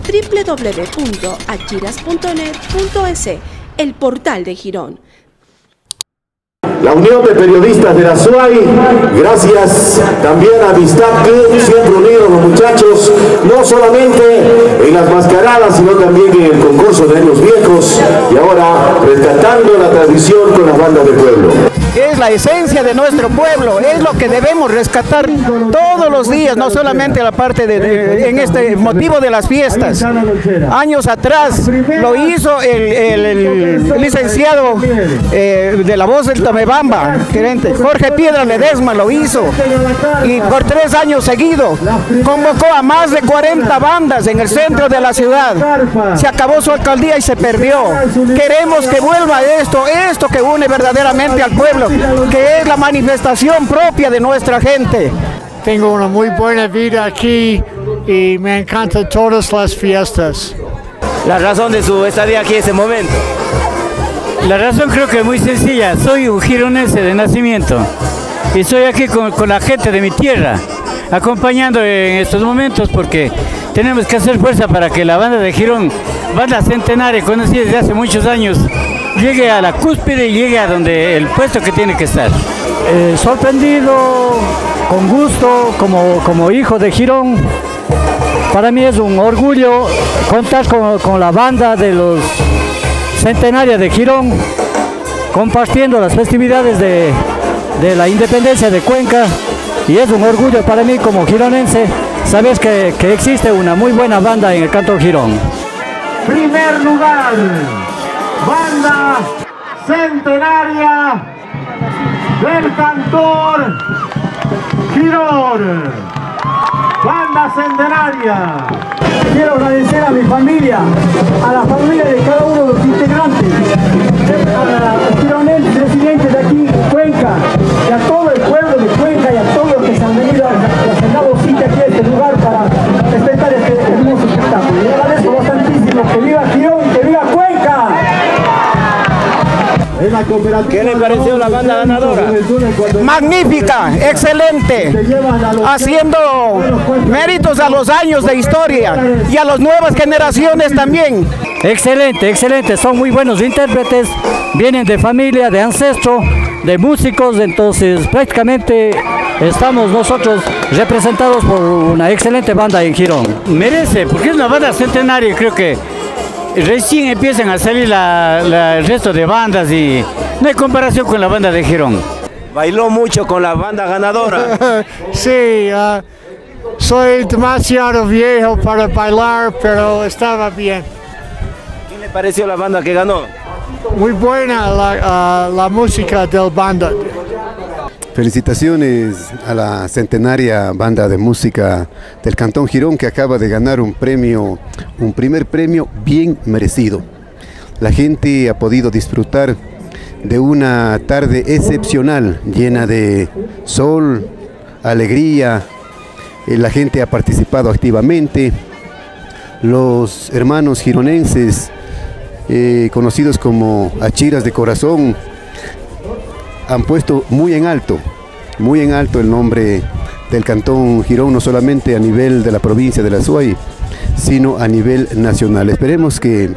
www.achiras.net.es, el portal de Girón. La Unión de Periodistas de la SUAY, gracias también a Amistad Club, siempre unidos los muchachos, no solamente en las mascaradas, sino también en el concurso de años viejos, y ahora rescatando la tradición con las bandas de pueblo. Es la esencia de nuestro pueblo, es lo que debemos rescatar todos los días, no solamente la parte en este motivo de las fiestas. Años atrás lo hizo el licenciado de la voz del Tomebamba, gerente Jorge Piedra Ledesma, lo hizo, y por 3 años seguidos convocó a más de 40 bandas en el centro de la ciudad. Se acabó su alcaldía y se perdió. Queremos que vuelva esto que une verdaderamente al pueblo, que es la manifestación propia de nuestra gente. Tengo una muy buena vida aquí y me encantan todas las fiestas. ¿La razón de su estadía aquí en ese momento? La razón creo que es muy sencilla. Soy un gironense de nacimiento y estoy aquí con la gente de mi tierra, acompañando en estos momentos porque tenemos que hacer fuerza para que la banda de Girón, banda centenaria conocida desde hace muchos años, llegue a la cúspide y llegue a donde el puesto que tiene que estar. Sorprendido, con gusto, como hijo de Girón. Para mí es un orgullo contar con la banda de los centenaria de Girón, compartiendo las festividades de la independencia de Cuenca, y es un orgullo para mí como gironense saber que existe una muy buena banda en el Cantón Girón. Primer lugar, banda centenaria del Cantón Girón. Banda centenaria. Quiero agradecer a mi familia, a la familia de cada uno de los integrantes, a los gironenses residentes de aquí, Cuenca, y a todo el pueblo de Cuenca y a todos los que se han venido a dado cita aquí a este lugar para respetar este hermoso espectáculo. Le agradezco bastantísimo. Que viva Girón y que viva Cuenca. ¿Qué le pareció la banda ganadora? Magnífica, excelente, haciendo méritos a los años de historia y a las nuevas generaciones también. Excelente, excelente, son muy buenos intérpretes, vienen de familia, de ancestro, de músicos, entonces prácticamente estamos nosotros representados por una excelente banda en Girón. Merece, porque es una banda centenaria, creo que recién empiezan a salir el resto de bandas y no hay comparación con la banda de Girón. ¿Bailó mucho con la banda ganadora? Sí, soy demasiado viejo para bailar, pero estaba bien. ¿Qué le pareció la banda que ganó? Muy buena la música del banda. Felicitaciones a la centenaria banda de música del Cantón Girón, que acaba de ganar un primer premio bien merecido. La gente ha podido disfrutar de una tarde excepcional, llena de sol, alegría. La gente ha participado activamente. Los hermanos gironenses, conocidos como Achiras de Corazón, han puesto muy en alto el nombre del Cantón Girón, no solamente a nivel de la provincia de la SUAY, sino a nivel nacional. Esperamos que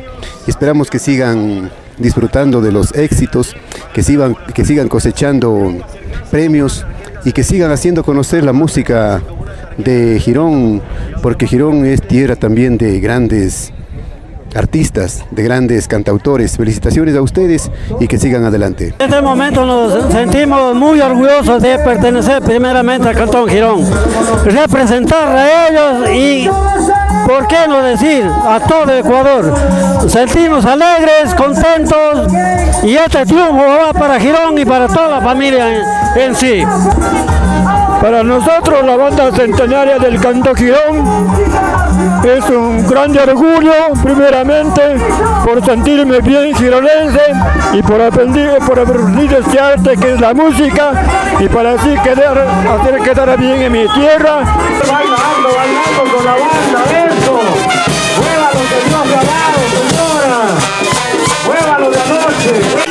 sigan disfrutando de los éxitos, que sigan cosechando premios y que sigan haciendo conocer la música de Girón, porque Girón es tierra también de grandes artistas, de grandes cantautores. Felicitaciones a ustedes y que sigan adelante. En este momento nos sentimos muy orgullosos de pertenecer primeramente al Cantón Girón, representar a ellos y, ¿por qué no decir, a todo Ecuador? Sentimos alegres, contentos, y este triunfo va para Girón y para toda la familia en sí. Para nosotros, la banda centenaria del Cantón Girón, es un grande orgullo, primeramente, por sentirme bien gironense y por aprender este arte que es la música, y para así hacer quedar bien en mi tierra. Bailando con la banda, eso. Muévalo que Dios ha dado, señora. Muévalo de anoche.